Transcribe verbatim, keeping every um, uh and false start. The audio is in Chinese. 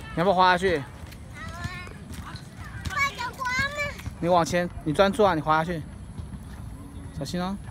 要不要滑下去？你往前，你专注啊！你滑下去，小心哦。